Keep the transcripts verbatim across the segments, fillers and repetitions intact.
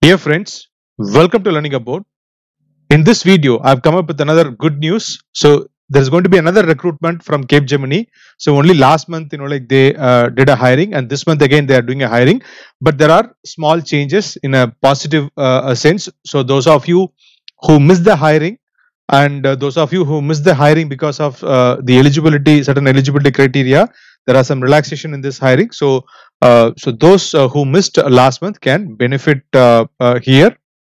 Dear friends, welcome to Learning About. In this video, I've come up with another good news. So there's going to be another recruitment from Capgemini. So only last month, you know, like they uh, did a hiring, and this month again they are doing a hiring. But there are small changes in a positive uh, sense. So those of you who missed the hiring, and uh, those of you who missed the hiring because of uh, the eligibility, certain eligibility criteria, there are some relaxation in this hiring. So, uh, so those uh, who missed last month can benefit uh, uh, here.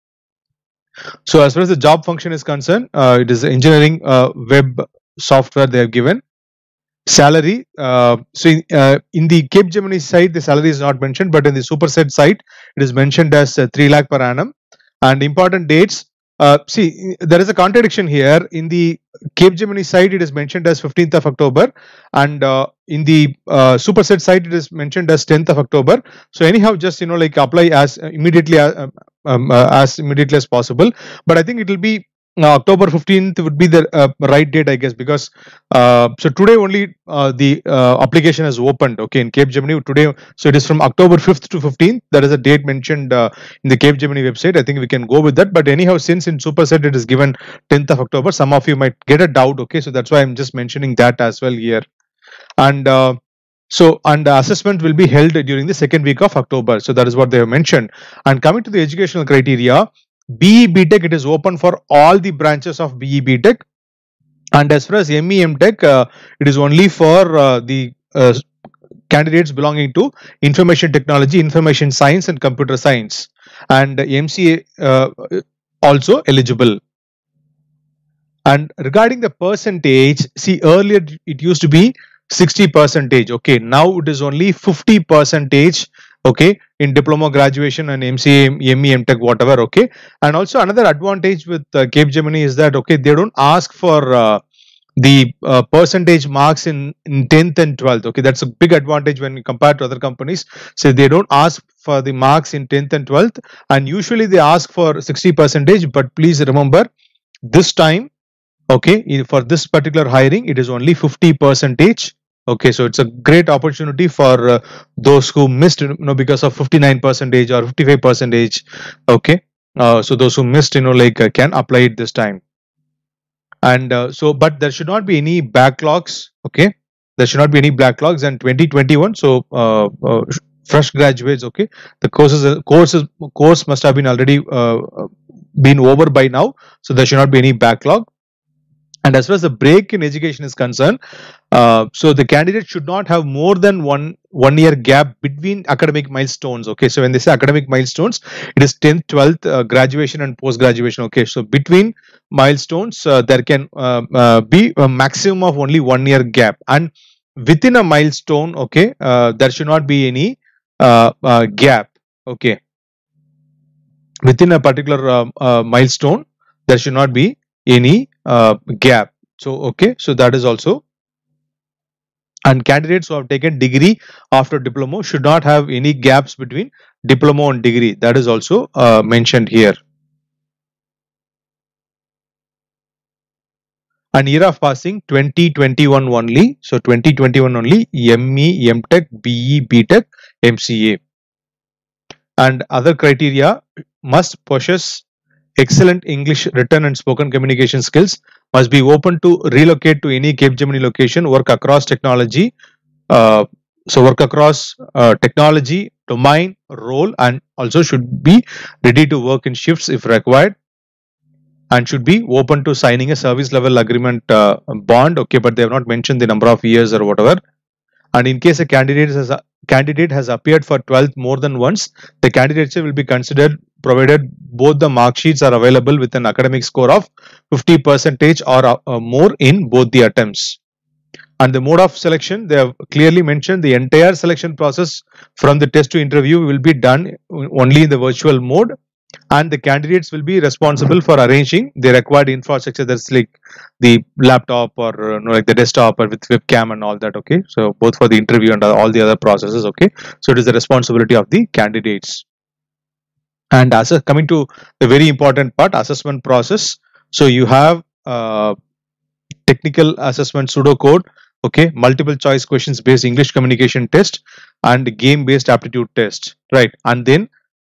So, as far as the job function is concerned, uh, it is engineering uh, web software they have given. Salary. Uh, so, in, uh, in the Capgemini side, the salary is not mentioned, but in the Superset side, it is mentioned as uh, three lakh per annum. And important dates. Uh, see, there is a contradiction here. In the Capgemini side, it is mentioned as fifteenth of October, and uh, in the uh, Superset side, it is mentioned as tenth of October. So anyhow, just you know, like apply as immediately as, um, uh, as immediately as possible. But I think it will be uh, October fifteenth would be the uh, right date, I guess, because uh, so today only uh, the uh, application has opened. Okay, in Capgemini today, so it is from October fifth to fifteenth. That is a date mentioned uh, in the Capgemini website. I think we can go with that. But anyhow, since in Superset it is given tenth of October, some of you might get a doubt. Okay, so that's why I'm just mentioning that as well here. And uh, so and the assessment will be held during the second week of October. So that is what they have mentioned. And coming to the educational criteria, B E B Tech, it is open for all the branches of B E B Tech. And as far as M E M Tech, uh, it is only for uh, the uh, candidates belonging to information technology, information science, and computer science. And M C A uh, also eligible. And regarding the percentage, see, earlier it used to be sixty percentage. Okay, now it is only fifty percentage. Okay, in diploma graduation and M C A, M E, M Tech, whatever. Okay, and also another advantage with uh, Capgemini is that okay, they don't ask for uh, the uh, percentage marks in, in tenth and twelfth. Okay, that's a big advantage when you compare to other companies. So they don't ask for the marks in tenth and twelfth, and usually they ask for sixty percentage. But please remember, this time, okay, for this particular hiring, it is only fifty percentage. Okay, so it's a great opportunity for uh, those who missed, you know, because of fifty-nine percentage or fifty-five percentage. Okay, uh, so those who missed, you know, like uh, can apply it this time. And uh, so, but there should not be any backlogs. Okay, there should not be any backlogs. And twenty twenty-one, so uh, uh, fresh graduates. Okay, the courses courses course must have been already uh, been over by now, so there should not be any backlog. And as far as the break in education is concerned, uh, so the candidate should not have more than one one year gap between academic milestones. Okay, so when they say academic milestones, it is tenth, twelfth, uh, graduation and post graduation. Okay, so between milestones, uh, there can uh, uh, be a maximum of only one year gap, and within a milestone, okay, uh, there should not be any uh, uh, gap. Okay, within a particular uh, uh, milestone, there should not be any uh, gap. So okay, so that is also. And candidates who have taken degree after diploma should not have any gaps between diploma and degree. That is also uh, mentioned here. And year of passing twenty twenty-one only. So twenty twenty-one only, M E, M Tech, B E, B Tech, M C A. And other criteria: must possess excellent English written and spoken communication skills, must be open to relocate to any Capgemini location, work across technology, uh, so work across uh, technology, domain, role, and also should be ready to work in shifts if required, and should be open to signing a service level agreement uh, bond. Okay, but they have not mentioned the number of years or whatever. And in case a candidate has a candidate has appeared for twelfth more than once, the candidature will be considered provided both the mark sheets are available with an academic score of fifty percentage or uh, more in both the attempts. And the mode of selection, they have clearly mentioned the entire selection process from the test to interview will be done only in the virtual mode, and the candidates will be responsible for arranging the required infrastructure, that's like the laptop or uh, you know, like the desktop or with webcam and all that. Okay, so both for the interview and all the other processes. Okay, so it is the responsibility of the candidates. And as a, coming to the very important part, assessment process. So you have uh, technical assessment pseudocode, okay, multiple choice questions based English communication test, and game based aptitude test, right? And then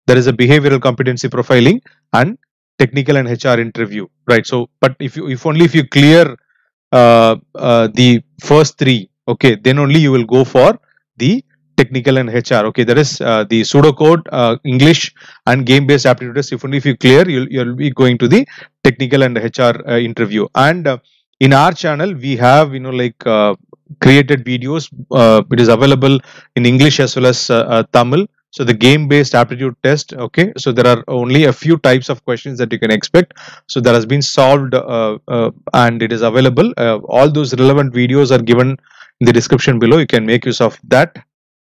there is a behavioral competency profiling and technical and H R interview, right? So, but if you if only if you clear uh, uh, the first three, okay, then only you will go for the technical and H R. Okay, there is uh, the pseudocode, uh, English, and game-based aptitude test. If only if you clear, you'll you'll be going to the technical and H R uh, interview. And uh, in our channel, we have you know like uh, created videos. Uh, it is available in English as well as uh, uh, Tamil. So the game-based aptitude test. Okay, so there are only a few types of questions that you can expect. So that has been solved uh, uh, and it is available. Uh, all those relevant videos are given in the description below. You can make use of that.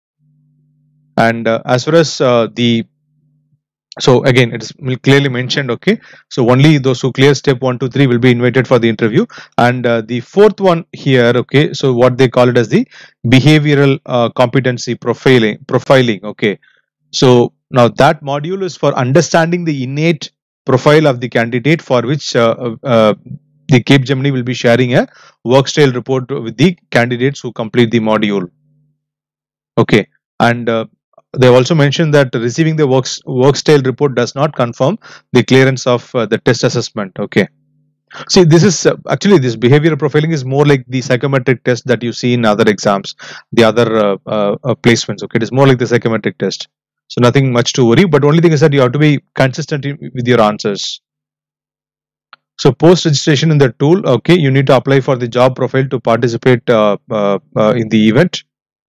And uh, as far as uh, the so again it is clearly mentioned, okay, so only those who clear step one two three will be invited for the interview. And uh, the fourth one here, okay, so what they call it as the behavioral uh, competency profiling profiling okay. So now that module is for understanding the innate profile of the candidate, for which uh, uh, the Capgemini will be sharing a work style report with the candidates who complete the module. Okay, and uh, they also mentioned that receiving the work, work style report does not confirm the clearance of uh, the test assessment. Okay. See, this is uh, actually this behavioral profiling is more like the psychometric test that you see in other exams, the other uh, uh, uh, placements. Okay, it is more like the psychometric test. So nothing much to worry, but only thing is that you have to be consistent in, with your answers. So post registration in the tool, okay, you need to apply for the job profile to participate uh, uh, uh, in the event.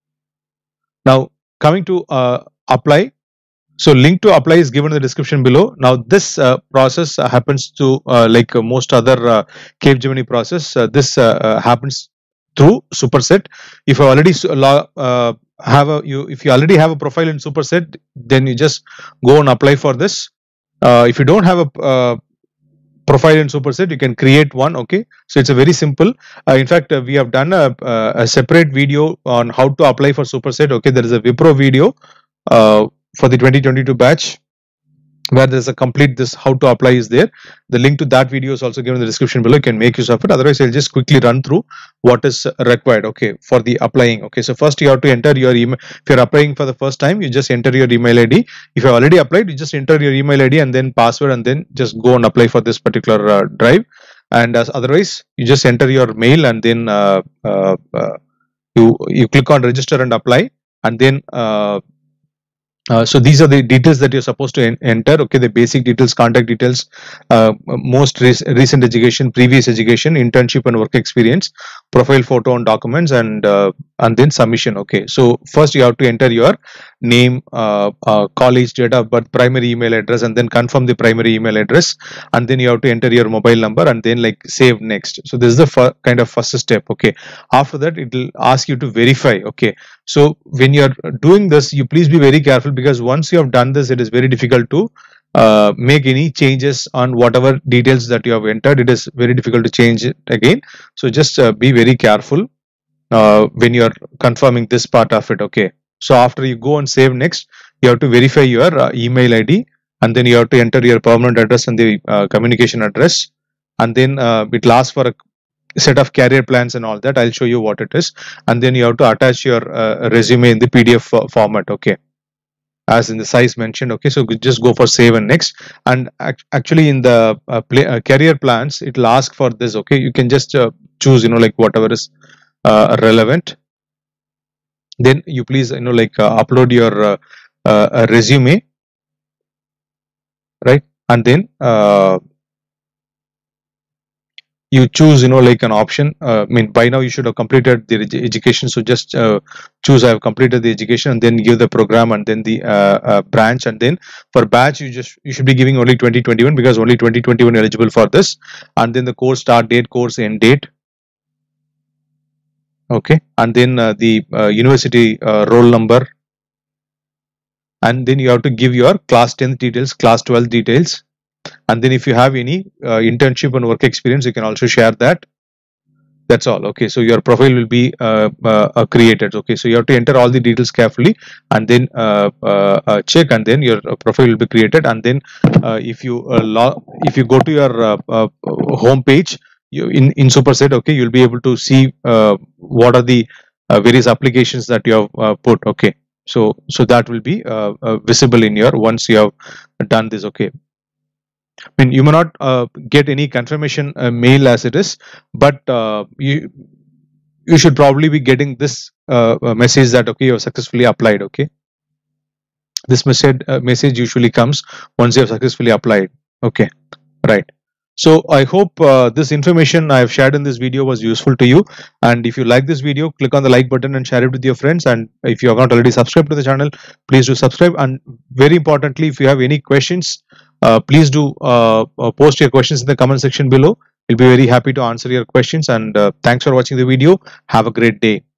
Now coming to uh, apply. So link to apply is given in the description below. Now this uh, process uh, happens to uh, like uh, most other uh, Capgemini process. Uh, this uh, uh, happens through Superset. If you already uh, have a you if you already have a profile in Superset, then you just go and apply for this. Uh, if you don't have a uh, profile in Superset, you can create one. Okay, so it's a very simple. Uh, in fact, uh, we have done a, a separate video on how to apply for Superset. Okay, there is a Wipro video uh, for the twenty twenty-two batch where there's a complete this how to apply is there. The link to that video is also given in the description below. You can make use of it. Otherwise, I'll just quickly run through what is required, okay, for the applying. Okay, so first you have to enter your email. If you're applying for the first time, you just enter your email I D. If you already applied, you just enter your email I D and then password, and then just go and apply for this particular uh, drive. And as otherwise, you just enter your mail and then uh, uh, uh, you you click on register and apply, and then uh, Uh, so these are the details that you're supposed to en enter. Okay, the basic details, contact details, uh, most rec recent education, previous education, internship and work experience, profile photo and documents, and uh, and then submission. Okay, so first you have to enter your name, uh, uh, college, date of birth, primary email address, and then confirm the primary email address, and then you have to enter your mobile number, and then like save next. So this is the kind of first step. Okay, after that it will ask you to verify. Okay, so when you are doing this, you please be very careful, because once you have done this, it is very difficult to uh, make any changes on whatever details that you have entered. It is very difficult to change it again. So just uh, be very careful uh, when you are confirming this part of it. Okay, so after you go and save next, you have to verify your uh, email I D, and then you have to enter your permanent address and the uh, communication address, and then uh, it will ask for a set of career plans and all that. I'll show you what it is, and then you have to attach your uh, resume in the P D F format. Okay, as in the size mentioned. Okay, so just go for save and next. And act actually in the uh, play, uh, career plans, it will ask for this. Okay, you can just uh, choose, you know, like whatever is uh, relevant. Then you please, you know, like uh, upload your uh, uh, resume, right? And then uh, you choose, you know, like an option. uh, I mean, by now you should have completed the education, so just uh, choose I have completed the education, and then give the program, and then the uh, uh, branch, and then for batch you just you should be giving only twenty twenty-one, because only twenty twenty-one eligible for this, and then the course start date, course end date. Okay, and then uh, the uh, university uh, roll number, and then you have to give your class tenth details, class twelve details, and then if you have any uh, internship and work experience, you can also share that. That's all. Okay, so your profile will be uh, uh, uh, created. Okay, so you have to enter all the details carefully, and then uh, uh, uh, check, and then your uh, profile will be created. And then uh, if you uh, log if you go to your uh, uh, home page, you in in Superset, okay, you'll be able to see uh, what are the uh, various applications that you have uh, put. Okay, So so that will be uh, uh, visible in your once you have done this. Okay, I mean, you may not uh, get any confirmation uh, mail as it is, but uh, you you should probably be getting this uh, uh, message that okay, you have successfully applied. Okay, this message uh, message usually comes once you have successfully applied. Okay, right. So I hope uh, this information I have shared in this video was useful to you. And if you like this video, click on the like button and share it with your friends. And if you have not already subscribed to the channel, please do subscribe. And very importantly, if you have any questions, uh, please do uh, uh, post your questions in the comment section below. We'll be very happy to answer your questions. And uh, thanks for watching the video. Have a great day.